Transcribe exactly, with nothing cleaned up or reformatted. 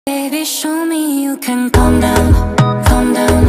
Baby, show me you can calm down, calm down.